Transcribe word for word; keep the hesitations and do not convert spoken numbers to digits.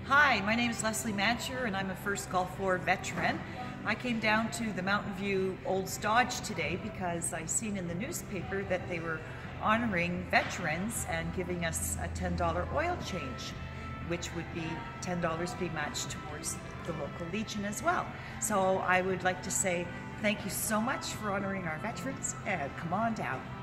Hi, my name is Leslie Mancher and I'm a first Gulf War veteran. I came down to the Mountain View Olds Dodge today because I seen in the newspaper that they were honoring veterans and giving us a ten dollar oil change, which would be ten dollars be matched towards the local Legion as well. So I would like to say thank you so much for honoring our veterans and come on down.